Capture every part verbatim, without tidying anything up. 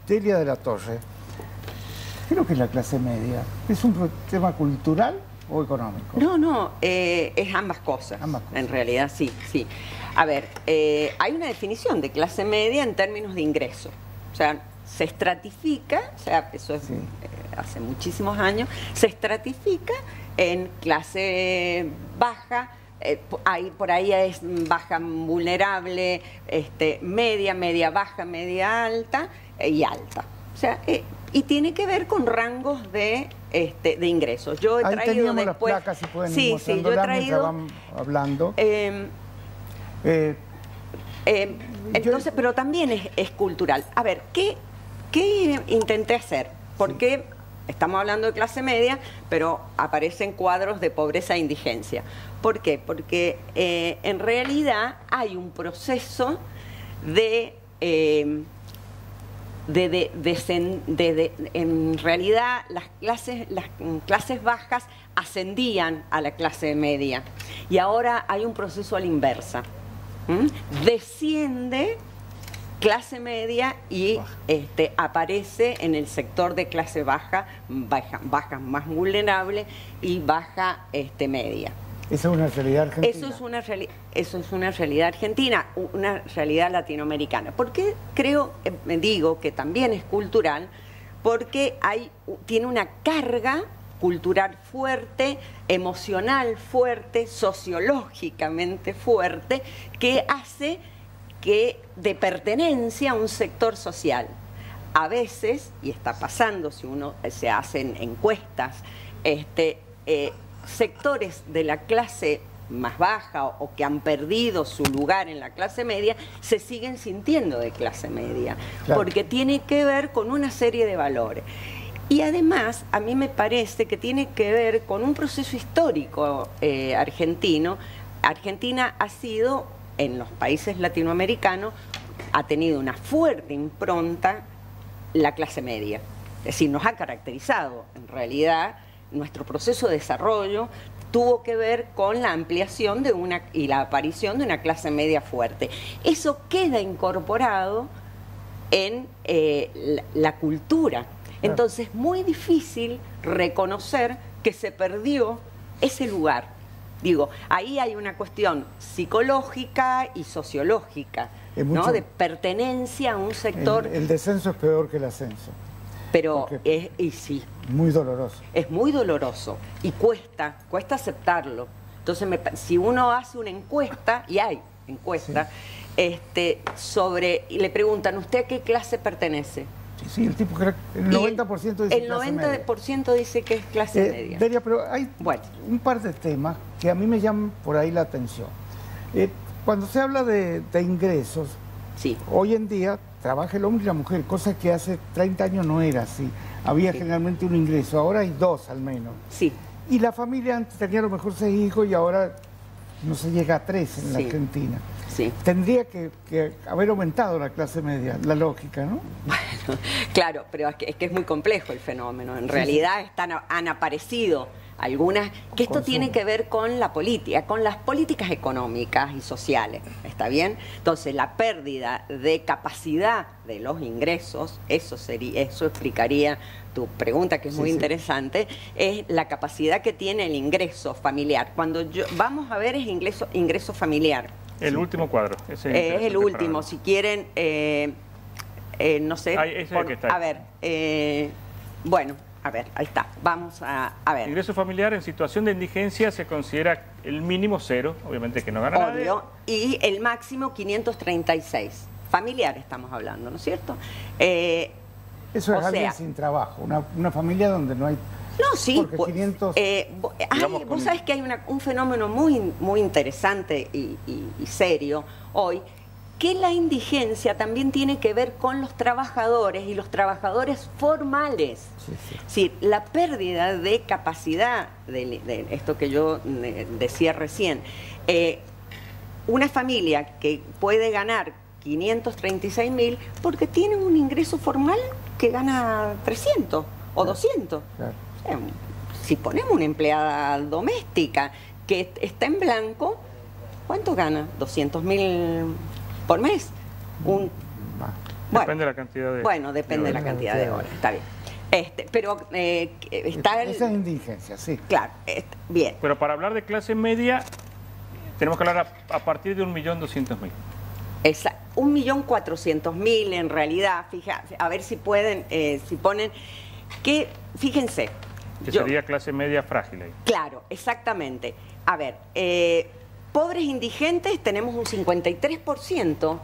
Delia de la Torre, ¿qué es lo que es la clase media? ¿Es un tema cultural o económico? No, no, eh, es ambas cosas. Ambas cosas. En realidad, sí, sí. A ver, eh, hay una definición de clase media en términos de ingreso. O sea, se estratifica, o sea, eso es sí. eh, hace muchísimos años, se estratifica en clase baja, eh, ahí, por ahí es baja vulnerable, este, media, media baja, media alta eh, y alta. O sea, eh, y tiene que ver con rangos de, este, de ingresos. Yo he ahí traído después... las placas, si pueden sí, ir sí, yo he traído... van hablando. Eh, eh, eh, entonces, yo... pero también es, es cultural. A ver, ¿qué, qué intenté hacer? Porque sí. estamos hablando de clase media, pero aparecen cuadros de pobreza e indigencia. ¿Por qué? Porque eh, en realidad hay un proceso de... Eh, De, de, de, de, de, en realidad las clases, las clases bajas ascendían a la clase media y ahora hay un proceso a la inversa. ¿Mm? Desciende clase media y este, aparece en el sector de clase baja, baja, baja más vulnerable y baja este, media. Esa es una realidad argentina. Eso es una, reali eso es una realidad argentina, una realidad latinoamericana. ¿Por qué creo, me digo que también es cultural? Porque hay, tiene una carga cultural fuerte, emocional fuerte, sociológicamente fuerte, que hace que de pertenencia a un sector social. A veces, y está pasando si uno se hacen encuestas, este, eh, sectores de la clase más baja o, o que han perdido su lugar en la clase media se siguen sintiendo de clase media, claro. porque tiene que ver con una serie de valores. Y además, a mí me parece que tiene que ver con un proceso histórico eh, argentino. Argentina ha sido, en los países latinoamericanos, ha tenido una fuerte impronta la clase media. Es decir, nos ha caracterizado, en realidad, nuestro proceso de desarrollo tuvo que ver con la ampliación de una y la aparición de una clase media fuerte. Eso queda incorporado en eh, la, la cultura. Entonces es muy difícil reconocer que se perdió ese lugar. Digo, ahí hay una cuestión psicológica y sociológica, ¿no? De pertenencia a un sector. El, el descenso es peor que el ascenso. Pero es, y sí. Muy doloroso. Es muy doloroso y cuesta, cuesta aceptarlo. Entonces, me, si uno hace una encuesta, y hay encuestas, sí. este, sobre, y le preguntan, ¿usted a qué clase pertenece? Sí, sí, el tipo que el noventa por ciento dice el clase noventa por ciento media. dice que es clase eh, media. Delia, pero hay bueno. un par de temas que a mí me llaman por ahí la atención. Eh, cuando se habla de, de ingresos, sí. hoy en día trabaja el hombre y la mujer, cosa que hace treinta años no era así. Había sí. generalmente un ingreso, ahora hay dos al menos. Sí. Y la familia antes tenía a lo mejor seis hijos y ahora no se llega a tres en sí. la Argentina. Sí. Tendría que, que haber aumentado la clase media, la lógica, ¿no? Bueno, claro, pero es que es, que es muy complejo el fenómeno. En sí, realidad sí. Están, han aparecido algunas, que esto Consumo. tiene que ver con la política, con las políticas económicas y sociales, ¿está bien? Entonces, la pérdida de capacidad de los ingresos, eso sería, eso explicaría tu pregunta, que es sí, muy sí. interesante, es la capacidad que tiene el ingreso familiar. Cuando yo, vamos a ver es ingreso, ingreso familiar. El sí. último cuadro. Ese es, es el último, si quieren, eh, eh, no sé, Ay, ese por, que está a ver, eh, bueno, a ver, ahí está, vamos a, a ver. Ingreso familiar en situación de indigencia se considera el mínimo cero, obviamente que no gana Obvio, nadie. Y el máximo quinientos treinta y seis, familiar estamos hablando, ¿no es cierto? Eh, Eso es alguien sea, sin trabajo, una, una familia donde no hay... No, sí, porque quinientos... eh, hay, vos con... sabés que hay una, un fenómeno muy, muy interesante y, y, y serio hoy, que la indigencia también tiene que ver con los trabajadores y los trabajadores formales. Sí, sí. Es decir, la pérdida de capacidad, de, de esto que yo decía recién, eh, una familia que puede ganar quinientos treinta y seis mil porque tiene un ingreso formal que gana trescientos o claro, doscientos. Claro. O sea, si ponemos una empleada doméstica que está en blanco, ¿cuánto gana? doscientos mil por mes. Un, Depende de la cantidad de... Bueno, depende de la cantidad de horas, está bien. Este, pero eh, está el... Esa es indigencia, sí. Claro, está, bien. Pero para hablar de clase media, tenemos que hablar a, a partir de un millón doscientos mil. Esa, un millón cuatrocientos mil en realidad, fíjate, a ver si pueden, eh, si ponen, que, fíjense. Que yo, sería clase media frágil ahí. Claro, exactamente. A ver, eh, pobres indigentes tenemos un cincuenta y tres por ciento,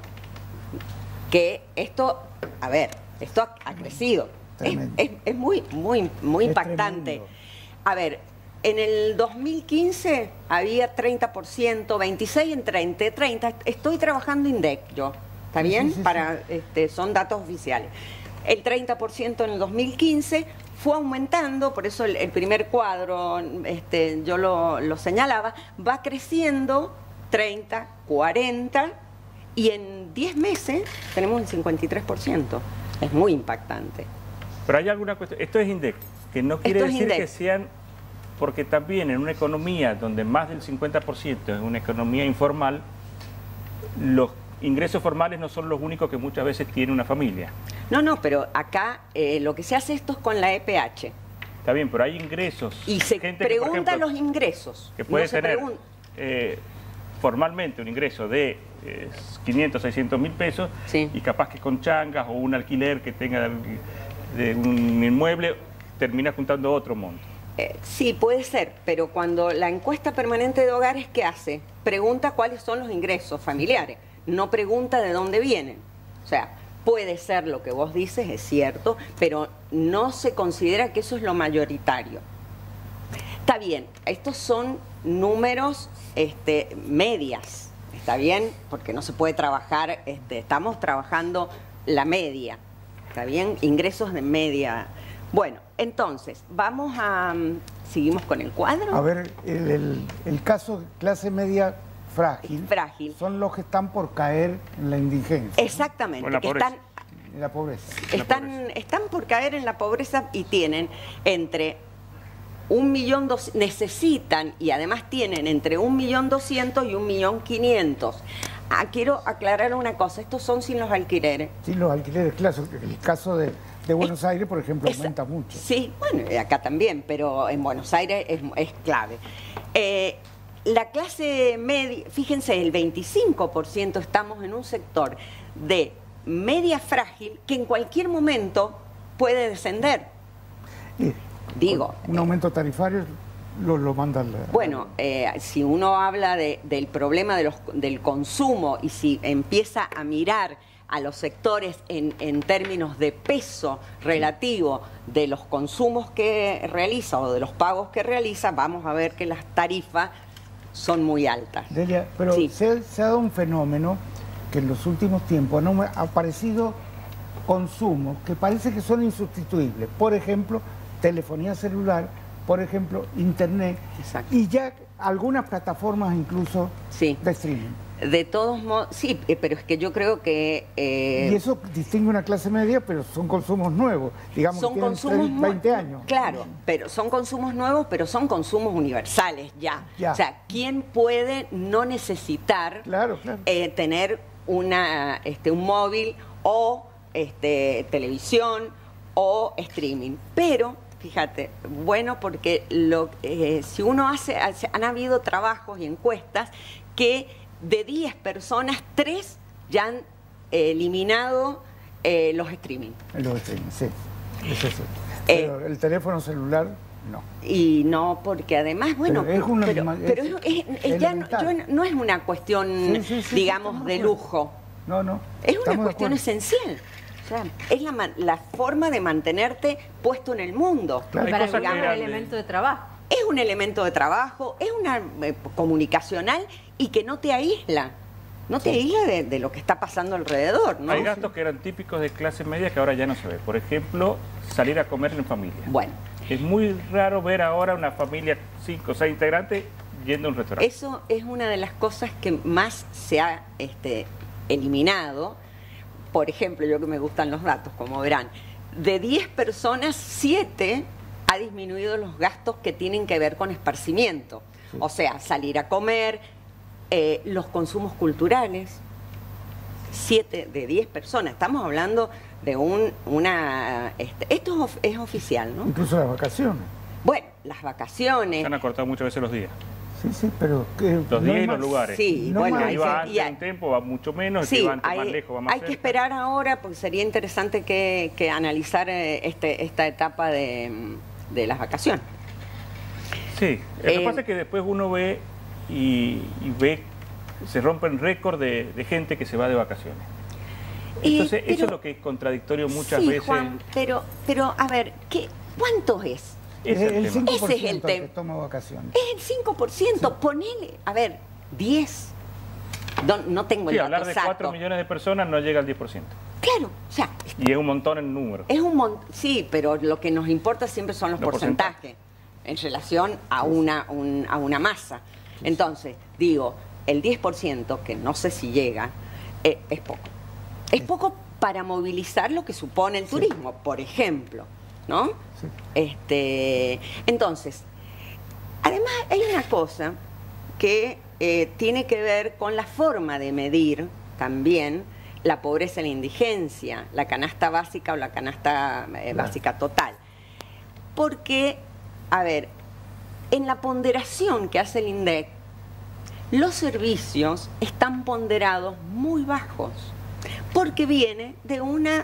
que esto, a ver, esto ha, ha crecido. Es, es, es muy, muy, muy es impactante. Tremendo. A ver, en el dos mil quince había treinta por ciento, veintiséis en treinta, treinta. Estoy trabajando INDEC yo, ¿está bien? Sí, sí, sí. Para, este, son datos oficiales. El treinta por ciento en el dos mil quince fue aumentando, por eso el, el primer cuadro, este, yo lo, lo señalaba, va creciendo treinta, cuarenta y en diez meses tenemos el cincuenta y tres por ciento. Es muy impactante. Pero hay alguna cuestión, esto es INDEC, que no quiere decir que sean, porque también en una economía donde más del cincuenta por ciento es una economía informal, los ingresos formales no son los únicos que muchas veces tiene una familia. No, no, pero acá eh, lo que se hace esto es con la E P H. Está bien, pero hay ingresos. Y se gente pregunta que, por ejemplo, los ingresos. que puede no se tener eh, formalmente un ingreso de eh, quinientos, seiscientos mil pesos, sí. Y capaz que con changas o un alquiler que tenga de, de un inmueble termina juntando otro monto. Eh, sí, puede ser, pero cuando la encuesta permanente de hogares, ¿qué hace? Pregunta cuáles son los ingresos familiares, no pregunta de dónde vienen. O sea, puede ser lo que vos dices, es cierto, pero no se considera que eso es lo mayoritario. Está bien, estos son números este, medias, está bien, porque no se puede trabajar, este, estamos trabajando la media, está bien, ingresos de media. Bueno, entonces, vamos a... ¿Seguimos con el cuadro? A ver, el, el, el caso de clase media frágil, frágil son los que están por caer en la indigencia. Exactamente, ¿no? que pobreza. están... En la pobreza. Están, la pobreza. están por caer en la pobreza y tienen entre un millón dos, necesitan y además tienen entre un millón doscientos y un millón quinientos. Ah, quiero aclarar una cosa, estos son sin los alquileres. Sí, los alquileres, claro, el caso de, de Buenos Es, Aires, por ejemplo, esa, aumenta mucho. Sí, bueno, acá también, pero en Buenos Aires es, es clave. Eh, la clase media, fíjense, el veinticinco por ciento estamos en un sector de media frágil que en cualquier momento puede descender. Y, Digo, un aumento tarifario lo, lo manda la... Bueno, eh, si uno habla de, del problema de los, del consumo y si empieza a mirar a los sectores en, en términos de peso relativo de los consumos que realiza o de los pagos que realiza, vamos a ver que las tarifas son muy altas. Delia, pero Sí. se, se ha dado un fenómeno que en los últimos tiempos ¿no? ha aparecido consumos que parece que son insustituibles. Por ejemplo, telefonía celular, por ejemplo, internet. Exacto. Y ya algunas plataformas incluso Sí. de streaming. De todos modos, sí, eh, pero es que yo creo que... eh, Y eso distingue una clase media, pero son consumos nuevos, digamos, son que tienen consumos nue- veinte años. Claro, pero son consumos nuevos, pero son consumos universales ya. Ya. O sea, ¿quién puede no necesitar Claro, claro. eh, tener una, este, un móvil o este, televisión o streaming? Pero, fíjate, bueno, porque lo, eh, si uno hace, hace, han habido trabajos y encuestas que de diez personas, tres ya han eh, eliminado eh, los streaming. Los streaming, sí. Eso sí. Eh, Pero el teléfono celular, no. Y no, porque además, bueno, Pero es una- pero, es pero es, es- es ya no, elemental. yo- no es una cuestión, Sí, sí, sí, digamos, estamos de de acuerdo. lujo. No, no. Es una estamos de cuestión acuerdo. esencial. O sea, es la, man- la forma de mantenerte puesto en el mundo. Claro. Hay Para cosas mí que es un eran de- elemento de trabajo. Es un elemento de trabajo, es una eh, comunicacional y que no te aísla. No te aísla de, de lo que está pasando alrededor, ¿no? Hay gastos que eran típicos de clase media que ahora ya no se ve. Por ejemplo, salir a comer en familia. Bueno, Es muy raro ver ahora una familia, cinco o seis integrantes, yendo a un restaurante. eso es una de las cosas que más se ha este, eliminado. Por ejemplo, yo que me gustan los datos, como verán, de diez personas, siete ha disminuido los gastos que tienen que ver con esparcimiento. O sea, salir a comer, eh, los consumos culturales. siete de diez personas. Estamos hablando de un, una... Este, esto es, es oficial, ¿no? Incluso las vacaciones. Bueno, las vacaciones... Se han acortado muchas veces los días. Sí, sí, pero... Que los días no y los más, lugares. Sí, no bueno, el más. que iba y, antes un tiempo va mucho menos, sí, el que iba antes hay, más lejos va más hay cerca. que esperar ahora, porque sería interesante que, que analizar eh, este, esta etapa de, de las vacaciones. Sí, lo Eh, que pasa es que después uno ve y, y ve, se rompen récord de, de gente que se va de vacaciones. Entonces, Y, pero, eso es lo que es contradictorio muchas sí, veces. Juan, pero, pero a ver, ¿qué, ¿cuánto es? Ese es el el tema. cinco por ciento Ese es el que tema. toma vacaciones. Es el cinco por ciento, ponele, a ver, diez. No, no tengo Sí, el dato hablar de exacto. cuatro millones de personas no llega al diez por ciento. Claro, o sea, Y es un montón en número. es un montón, sí, pero lo que nos importa siempre son los, Los porcentajes en relación a una, un- a una masa. Entonces, digo, el diez por ciento, que no sé si llega, eh, es poco. Es poco para movilizar lo que supone el turismo, por ejemplo, ¿no? Sí. Este, entonces, además hay una cosa que eh, tiene que ver con la forma de medir también la pobreza y la indigencia, la canasta básica o la canasta eh, Claro. básica total. Porque, a ver, en la ponderación que hace el INDEC, los servicios están ponderados muy bajos, porque viene de una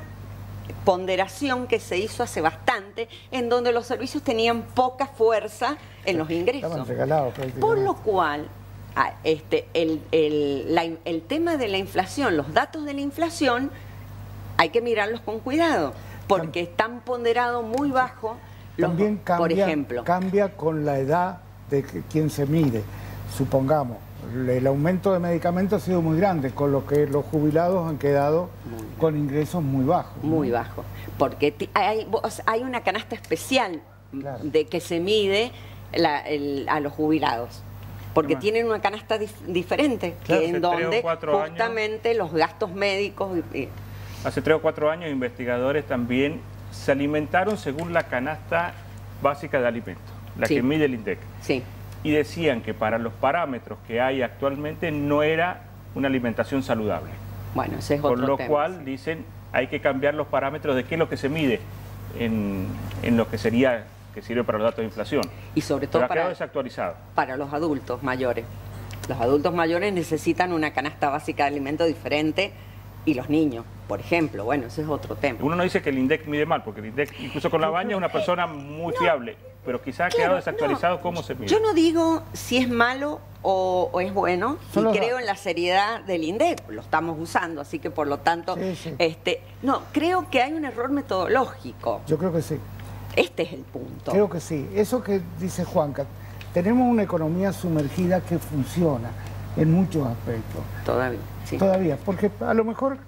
ponderación que se hizo hace bastante, en donde los servicios tenían poca fuerza en los ingresos. Estaban regalados prácticamente. Por lo cual, ah, este, el, el, la- el tema de la inflación, los datos de la inflación, hay que mirarlos con cuidado, porque están ponderados muy bajo, los- También cambia, por ejemplo. cambia con la edad de que- quien se mide. Supongamos, el aumento de medicamentos ha sido muy grande, con lo que los jubilados han quedado con ingresos muy bajos. ¿no? Muy bajo, porque ti- hay, vos- hay una canasta especial Claro. de que se mide la- el- a los jubilados, porque Además. tienen una canasta dif- diferente, Claro, que hace en tres o donde cuatro años. justamente los gastos médicos... y- y- Hace tres o cuatro años investigadores también se alimentaron según la canasta básica de alimentos, la Sí. que mide el INDEC. sí, Y decían que para los parámetros que hay actualmente no era una alimentación saludable. bueno, ese es Por otro lo tema, cual sí. dicen hay que cambiar los parámetros de qué es lo que se mide en, en lo que sería, que sirve para los datos de inflación. Y sobre Pero todo ha quedado para, desactualizado. para los adultos mayores. Los adultos mayores necesitan una canasta básica de alimentos diferente, y los niños, por ejemplo. Bueno, ese es otro tema. Uno no dice que el INDEC mide mal, porque el INDEC, incluso con la baña, es una persona muy fiable, pero quizá ha Claro, quedado desactualizado no, cómo se mide. Yo no digo si es malo o, o es bueno, Son y los creo datos. en la seriedad del INDEC, lo estamos usando, así que por lo tanto, Sí, sí. este, no, creo que hay un error metodológico. Yo creo que sí. Este es el punto. Creo que sí. Eso que dice Juanca, tenemos una economía sumergida que funciona en muchos aspectos. Todavía, sí. Todavía, porque a lo mejor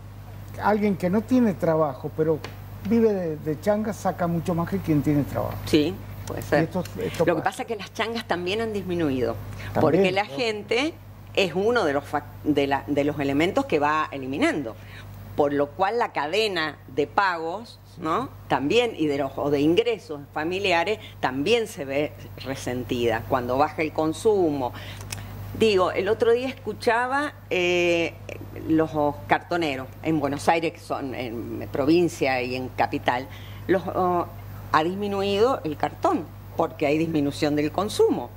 alguien que no tiene trabajo, pero vive de, de changa, saca mucho más que quien tiene trabajo. Sí, puede ser. Y esto- esto Lo que pasa. pasa es que las changas también han disminuido, También, porque la ¿no? gente es uno de los, fac- de, la- de los elementos que va eliminando, por lo cual la cadena de pagos, ¿no? También, y de los o de ingresos familiares, también se ve resentida cuando baja el consumo. Digo, el otro día escuchaba eh, los cartoneros en Buenos Aires, que son en provincia y en capital, los, oh, ha disminuido el cartón, porque hay disminución del consumo.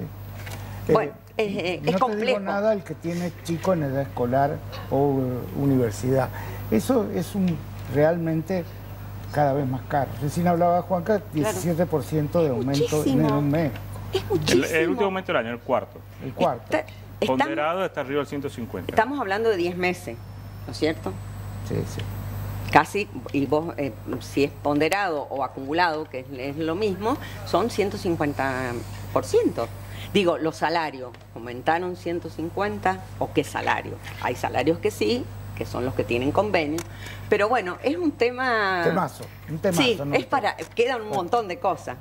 Sí. Bueno, eh, eh, no es te complejo. digo nada el que tiene chico en edad escolar o eh, universidad. Eso es un realmente cada vez más caro. Recién hablaba Juanca, diecisiete por ciento de aumento en Muchísimo. un mes. Es El, muchísimo. el último momento del año, el cuarto. El cuarto. Está- estamos, Ponderado está arriba del ciento cincuenta. estamos hablando de diez meses, ¿no es cierto? Sí, sí. Casi, y vos, eh, si es ponderado o acumulado, que es, es lo mismo, son ciento cincuenta por ciento. Digo, los salarios, ¿aumentaron ciento cincuenta? ¿O qué salario? Hay salarios que sí, que son los que tienen convenio, pero bueno, es un tema... Temazo, un temazo. Sí, ¿no? es para, quedan un montón de cosas.